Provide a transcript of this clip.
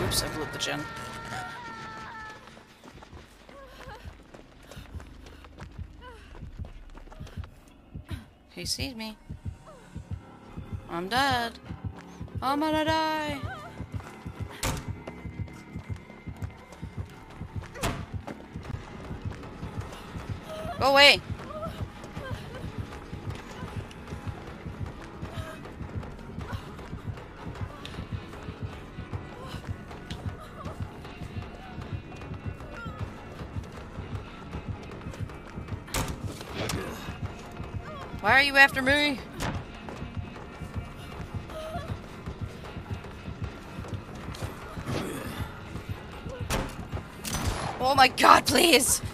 Oops, I blew up the gen. He sees me. I'm dead. I'm gonna die. Go away. Why are you after me? Oh my god, please!